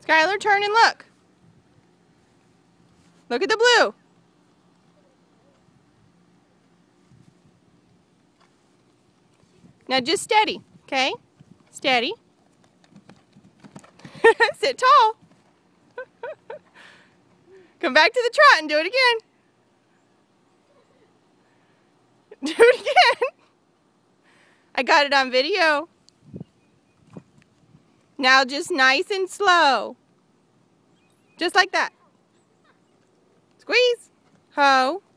Skyler, turn and look. Look at the blue. Now just steady, okay? Steady. Sit tall. Come back to the trot and do it again. Do it again. I got it on video. Now just nice and slow. Just like that. Squeeze. Ho.